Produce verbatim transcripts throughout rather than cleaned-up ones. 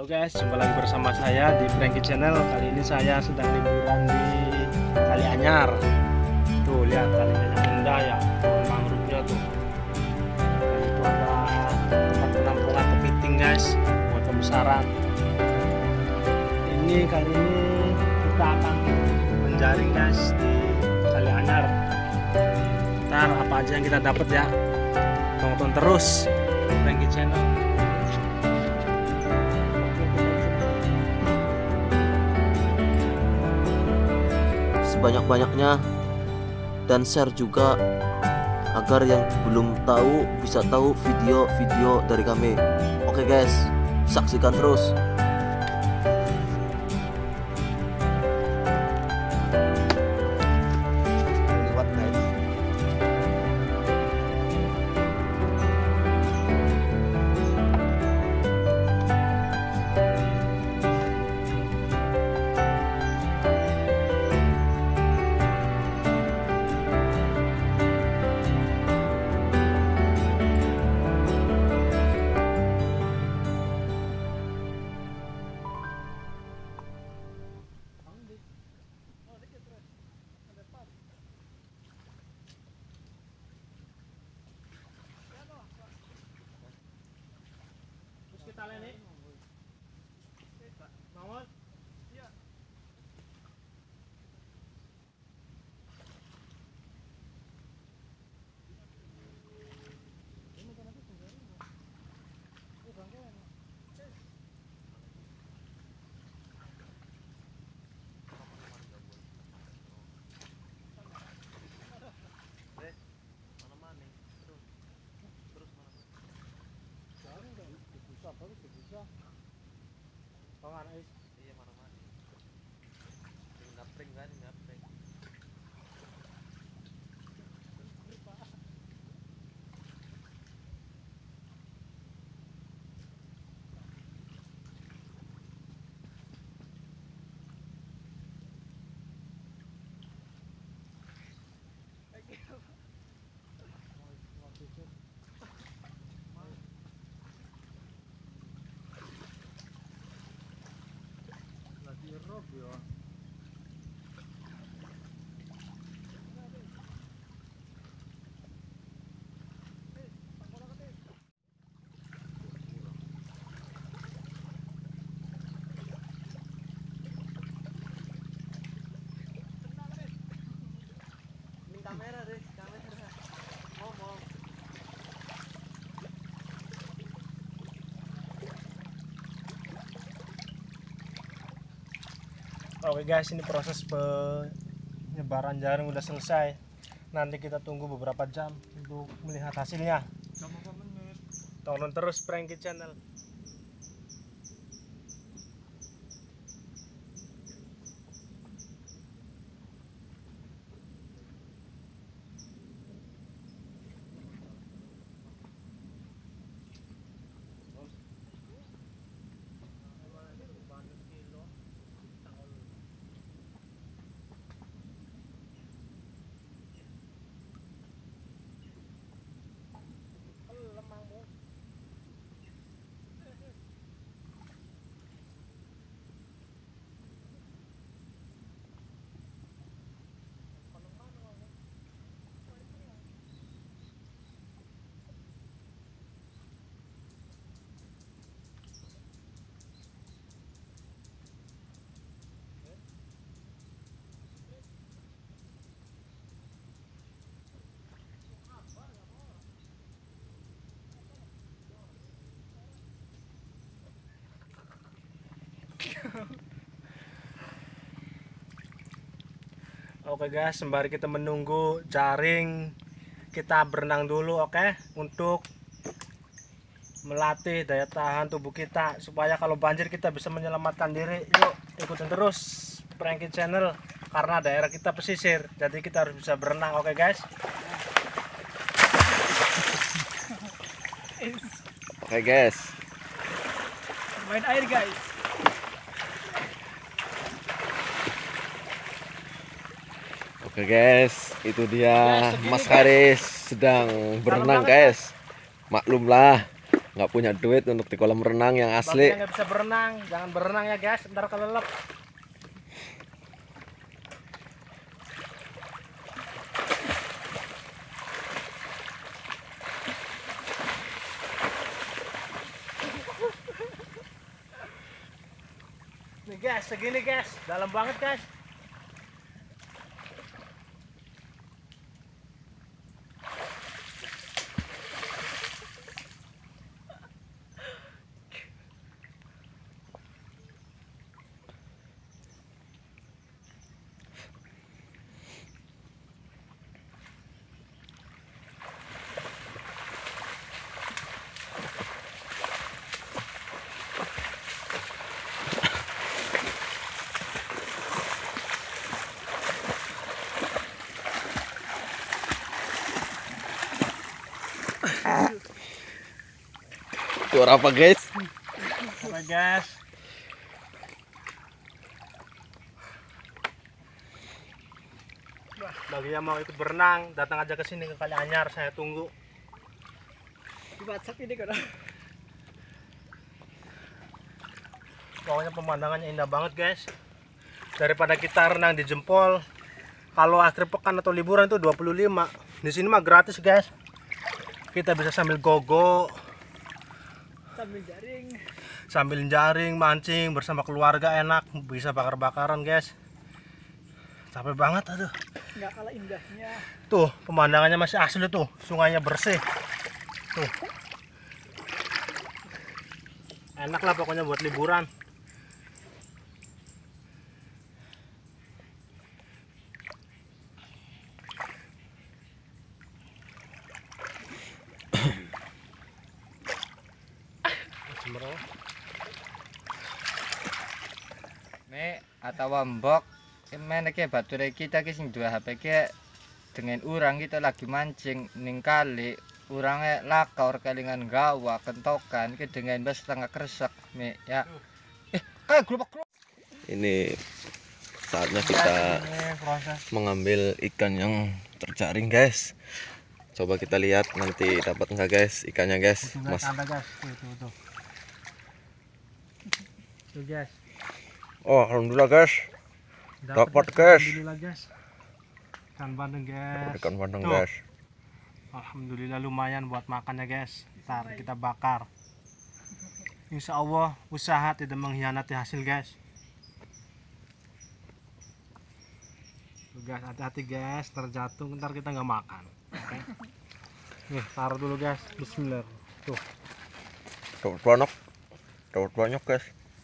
guys, jumpa lagi bersama saya di Franky Channel. Kali ini saya sedang liburan di Kali Anyar. Tuh lihat kalinya yang indah ya, mangrove-nya tuh. Dan itu ada tempat penampungan kepiting guys, buat pembesaran. Ini kali ini kita akan menjaring guys di Kali Anyar. Ntar apa aja yang kita dapat ya, tonton terus Franky Channel. Banyak-banyaknya dan share juga agar yang belum tahu bisa tahu video-video dari kami. Oke guys, saksikan terus. Lewat guys. Kita leni. Mawon. Iya. Bagus bisa. Oh, anak is. Iya, mana-mana. Ngapring kan, ngapring. Rob ya. Kamera deh, kamera. Ngomong. Oke guys, ini proses penyebaran jaring udah selesai. Nanti kita tunggu beberapa jam untuk melihat hasilnya. Tonton terus Franky Channel. Oke guys, sembari kita menunggu jaring, kita berenang dulu, oke, untuk melatih daya tahan tubuh kita supaya kalau banjir kita bisa menyelamatkan diri. Yuk ikutin terus Franky Channel karena daerah kita pesisir, jadi kita harus bisa berenang, oke guys. Oke guys. Main air guys. Oke guys, itu dia Mas Haris sedang berenang guys. Maklumlah nggak punya duit untuk di kolam renang yang Bagi asli. yang nggak bisa berenang, jangan berenang ya guys, ntar kelelep. Nih guys, segini guys, dalam banget guys. Suara apa guys? Oke guys. Bagi yang mau ikut berenang, datang aja ke sini ke Kali Anyar, saya tunggu. Di WhatsApp ini kan. Pokoknya pemandangannya indah banget guys. Daripada kita renang di Jempol, kalau akhir pekan atau liburan itu dua puluh lima. Di sini mah gratis guys. Kita bisa sambil gogo, sambil jaring, sambil jaring, mancing bersama keluarga enak, bisa bakar-bakaran guys. Capek banget aduh. Nggak kalah indahnya. Tuh pemandangannya masih asli tuh, sungainya bersih. Tuh. Enak lah pokoknya buat liburan. Me atau wambok mana ke bature kita ke sing dua H P ke dengan orang kita lagi mancing ning kali orangnya lakor kelingan gawa kentokan ke dengan bas setengah kresek me ya eh kayak gerobak. Ini saatnya kita mengambil ikan yang terjaring guys. Coba kita lihat nanti dapat nggak guys ikannya guys. Mas. Ada guys, tuh tuh tuh. Tuh guys. Oh alhamdulillah guys. Dapat guys. Alhamdulillah guys. Ikan bandeng guys. Ikan bandeng Tuh. guys. Alhamdulillah lumayan buat makannya guys. Ntar kita bakar. Insya Allah usaha tidak mengkhianati hasil guys. Tuh guys, hati-hati guys, terjatuh ntar kita nggak makan. Oke. Nih taruh dulu guys. Bismillah. Tuh. Dapat banyak. Dapat banyak guys.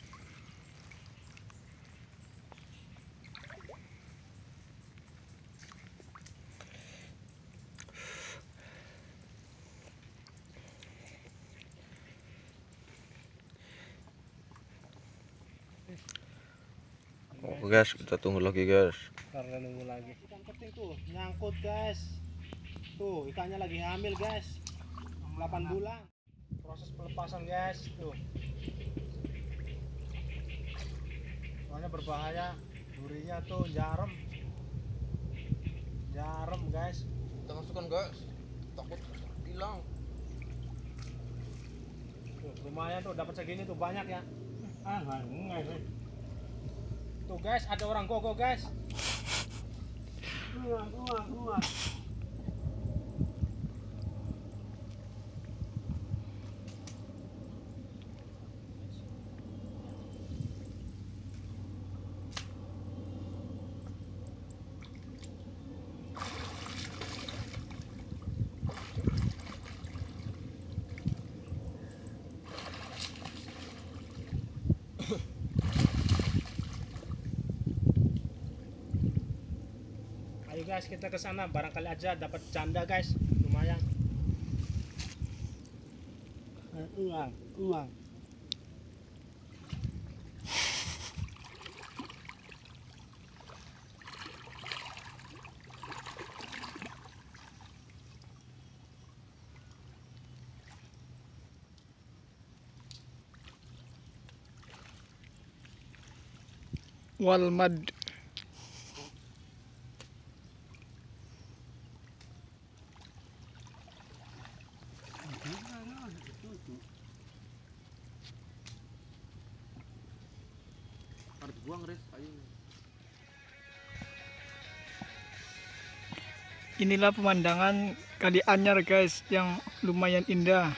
Oke guys, kita tunggu lagi guys. Karena nunggu lagi. Ikan keting tuh nyangkut guys. Tuh ikannya lagi hamil guys. delapan bulan. Proses pelepasan guys. Tuh. Soalnya berbahaya. Durinya tuh jarum. Jarum guys. Kita masukkan guys. Takut hilang. Tuh, lumayan tuh dapat segini tuh banyak ya. Ah, enggak. Tuh guys, ada orang gogo guys. Keluar, keluar, keluar. Ayo guys, kita ke sana barangkali aja dapat canda guys, lumayan. Uang, uang. Walmad. Buang Riz payungnya. Inilah pemandangan Kali Anyar guys, yang lumayan indah.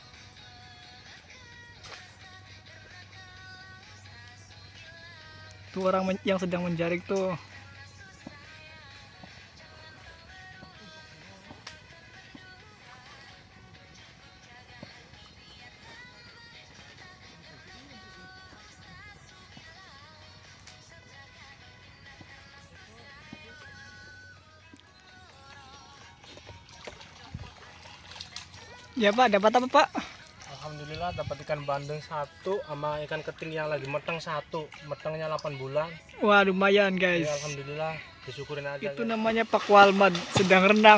Tuh orang men- yang sedang menjaring tuh. Ya Pak, dapat apa Pak? Alhamdulillah dapat ikan bandeng satu sama ikan keting yang lagi meteng satu. Metengnya delapan bulan. Wah lumayan guys. Ya, alhamdulillah, disyukurin aja. Itu guys. namanya Pak Walman sedang renang.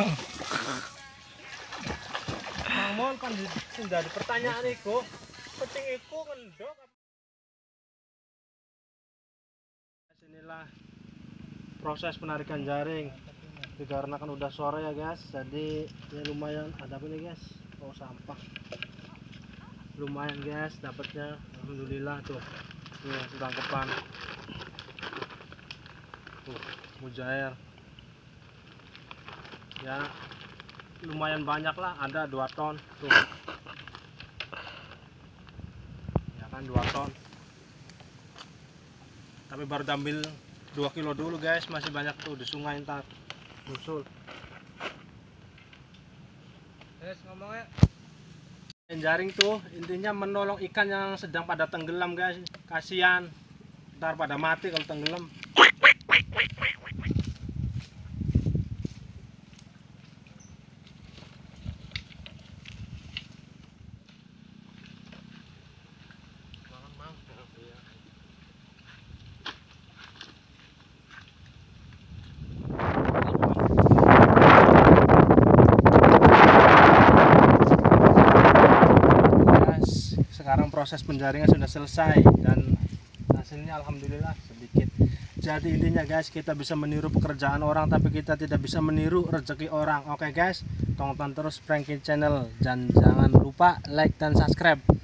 Namun kan sudah di pertanyaan iku, keting iku ngendok. Inilah proses penarikan jaring. Dikarenakan udah sore ya guys, jadi ya lumayan ada apa nih guys? Oh sampah. Lumayan guys dapatnya, alhamdulillah tuh. Tuh tangkapan. Tuh mujair. Ya lumayan banyak lah, ada dua ton tuh. Ya kan dua ton. Tapi baru ambil dua kilo dulu guys, masih banyak tuh di sungai ntar. Musul. Terus ngomongnya Jaring tuh intinya menolong ikan yang sedang pada tenggelam guys, kasihan ntar pada mati kalau tenggelam. Sekarang proses penjaringan sudah selesai dan hasilnya alhamdulillah sedikit. Jadi intinya guys, kita bisa meniru pekerjaan orang tapi kita tidak bisa meniru rezeki orang. Oke guys, tonton terus Frankie Channel dan jangan lupa like dan subscribe.